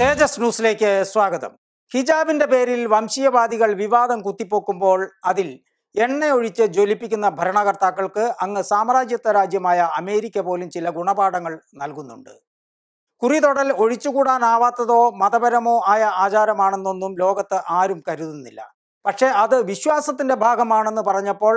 തേജസ് ന്യൂസിലേക്ക് സ്വാഗതം. ഹിജാബിന്റെ പേരിൽ വംശീയവാദികൾ വിവാദം കുത്തിപ്പൊക്കുമ്പോൾ അതിൽ എണ്ണയൊഴിച്ച് ജ്വലിപ്പിക്കുന്ന ഭരണകർത്താക്കൾക്ക് അങ്ങ് സാമ്രാജ്യത്വ രാജ്യമായ അമേരിക്ക പോലും ചില ഗുണപാഠങ്ങൾ നൽകുന്നുണ്ട്. കുറിതൊടൽ ഒഴിച്ചുകൂടാനാവാത്തതോ മതപരമോ ആയ ആചാരമാണെന്നൊന്നും ലോകത്ത് ആരും കരുതുന്നില്ല. പക്ഷേ അത് വിശ്വാസത്തിന്റെ ഭാഗമാണെന്ന് പറഞ്ഞപ്പോൾ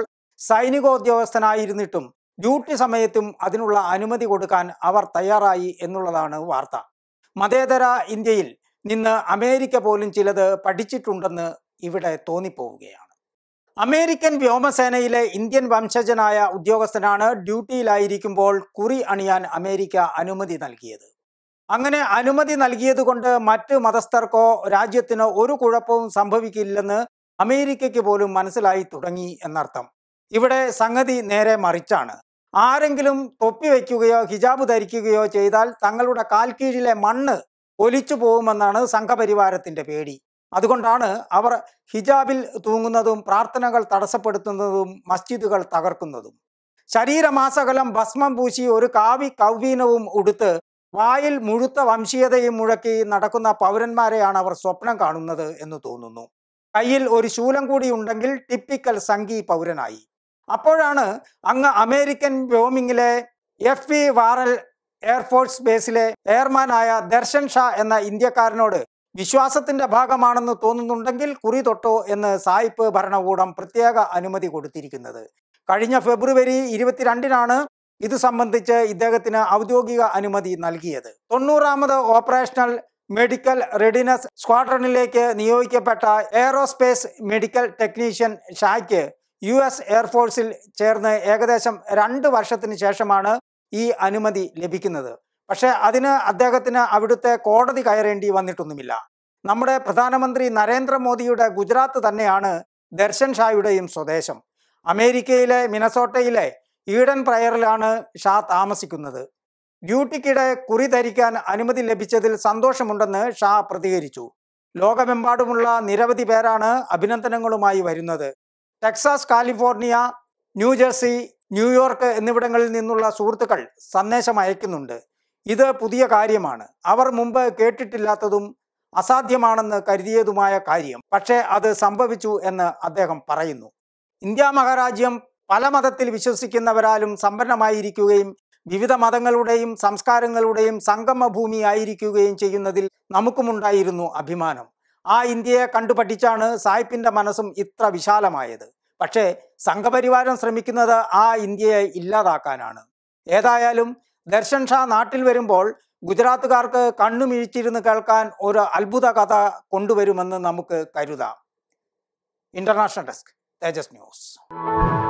സൈനികോദ്യോഗസ്ഥനായിരുന്നിട്ടും ഡ്യൂട്ടി സമയത്തും അതിനുള്ള അനുമതി കൊടുക്കാൻ അവർ തയ്യാറായി എന്നുള്ളതാണ് വാർത്ത. മതേതര ഇന്ത്യയിൽ നിന്ന് അമേരിക്ക പോലും ചിലത് പഠിച്ചിട്ടുണ്ടെന്ന് ഇവിടെ തോന്നിപ്പോവുകയാണ്. അമേരിക്കൻ വ്യോമസേനയിലെ ഇന്ത്യൻ വംശജനായ ഉദ്യോഗസ്ഥനാണ് ഡ്യൂട്ടിയിലായിരിക്കുമ്പോൾ കുറി അണിയാൻ അമേരിക്ക അനുമതി നൽകിയത്. അങ്ങനെ അനുമതി നൽകിയത് കൊണ്ട് മറ്റ് മതസ്ഥർക്കോ രാജ്യത്തിനോ ഒരു കുഴപ്പവും സംഭവിക്കില്ലെന്ന് അമേരിക്കയ്ക്ക് പോലും മനസ്സിലായി തുടങ്ങി എന്നർത്ഥം. ഇവിടെ സംഗതി നേരെ മറിച്ചാണ്. ആരെങ്കിലും തൊപ്പി വയ്ക്കുകയോ ഹിജാബ് ധരിക്കുകയോ ചെയ്താൽ തങ്ങളുടെ കാൽക്കീഴിലെ മണ്ണ് ഒലിച്ചു പോകുമെന്നാണ് സംഘപരിവാരത്തിന്റെ പേടി. അതുകൊണ്ടാണ് അവർ ഹിജാബിൽ തൂങ്ങുന്നതും പ്രാർത്ഥനകൾ തടസ്സപ്പെടുത്തുന്നതും മസ്ജിദുകൾ തകർക്കുന്നതും. ശരീരമാസകലം ഭസ്മം പൂശി ഒരു കാവി കൗവീനവും ഉടുത്ത് വായിൽ മുഴുത്ത വംശീയതയും മുഴക്കി നടക്കുന്ന പൗരന്മാരെയാണ് അവർ സ്വപ്നം കാണുന്നത് എന്ന് തോന്നുന്നു. കയ്യിൽ ഒരു ശൂലം കൂടി ഉണ്ടെങ്കിൽ ടിപ്പിക്കൽ സംഘി പൗരനായി. അപ്പോഴാണ് അങ്ങ് അമേരിക്കൻ വ്യോമിങ്ങിലെ FV വാറൽ എയർഫോഴ്സ് ബേസിലെ എയർമാനായ ദർശൻ ഷാ എന്ന ഇന്ത്യക്കാരനോട് വിശ്വാസത്തിന്റെ ഭാഗമാണെന്ന് തോന്നുന്നുണ്ടെങ്കിൽ കുറി തൊട്ടോ എന്ന് സായിപ്പ് ഭരണകൂടം പ്രത്യേക അനുമതി കൊടുത്തിരിക്കുന്നത്. കഴിഞ്ഞ ഫെബ്രുവരി 22-നാണ് ഇത് സംബന്ധിച്ച് ഇദ്ദേഹത്തിന് ഔദ്യോഗിക അനുമതി നൽകിയത്. 90ാമത് ഓപ്പറേഷണൽ മെഡിക്കൽ റെഡിനസ് സ്ക്വാഡ്രണിലേക്ക് നിയോഗിക്കപ്പെട്ട എയറോസ്പേസ് മെഡിക്കൽ ടെക്നീഷ്യൻ ഷായ്ക്ക് US എയർഫോഴ്സിൽ ചേർന്ന് ഏകദേശം 2 വർഷത്തിന് ശേഷമാണ് ഈ അനുമതി ലഭിക്കുന്നത്. പക്ഷേ അതിന് അദ്ദേഹത്തിന് അവിടുത്തെ കോടതി കയറേണ്ടി വന്നിട്ടൊന്നുമില്ല. നമ്മുടെ പ്രധാനമന്ത്രി നരേന്ദ്രമോദിയുടെ ഗുജറാത്ത് തന്നെയാണ് ദർശൻ ഷായുടെയും സ്വദേശം. അമേരിക്കയിലെ മിനസോട്ടയിലെ ഈഡൻ പ്രയറിലാണ് ഷാ താമസിക്കുന്നത്. ഡ്യൂട്ടിക്കിടെ കുറി ധരിക്കാൻ അനുമതി ലഭിച്ചതിൽ സന്തോഷമുണ്ടെന്ന് ഷാ പ്രതികരിച്ചു. ലോകമെമ്പാടുമുള്ള നിരവധി പേരാണ് അഭിനന്ദനങ്ങളുമായി വരുന്നത്. ടെക്സാസ്, കാലിഫോർണിയ, ന്യൂജേഴ്സി, ന്യൂയോർക്ക് എന്നിവിടങ്ങളിൽ നിന്നുള്ള സുഹൃത്തുക്കൾ സന്ദേശം അയക്കുന്നുണ്ട്. ഇത് പുതിയ കാര്യമാണ്. അവർ മുമ്പ് കേട്ടിട്ടില്ലാത്തതും അസാധ്യമാണെന്ന് കരുതിയതുമായ കാര്യം. പക്ഷേ അത് സംഭവിച്ചു എന്ന് അദ്ദേഹം പറയുന്നു. ഇന്ത്യ മഹാരാജ്യം പല മതത്തിൽ വിശ്വസിക്കുന്നവരാലും സമ്പന്നമായിരിക്കുകയും വിവിധ മതങ്ങളുടെയും സംസ്കാരങ്ങളുടെയും സംഗമഭൂമി ആയിരിക്കുകയും ചെയ്യുന്നതിൽ നമുക്കുമുണ്ടായിരുന്നു അഭിമാനം. ആ ഇന്ത്യയെ കണ്ടുപഠിച്ചാണ് സായിപ്പിന്റെ മനസ്സും ഇത്ര വിശാലമായത്. പക്ഷേ സംഘപരിവാരം ശ്രമിക്കുന്നത് ആ ഇന്ത്യയെ ഇല്ലാതാക്കാനാണ്. ഏതായാലും ദർശൻ ഷാ നാട്ടിൽ വരുമ്പോൾ ഗുജറാത്തുകാർക്ക് കണ്ണുമിഴിച്ചിരുന്ന് കേൾക്കാൻ ഒരു അത്ഭുത കഥ കൊണ്ടുവരുമെന്ന് നമുക്ക് കരുതാം. International desk, Tejas news.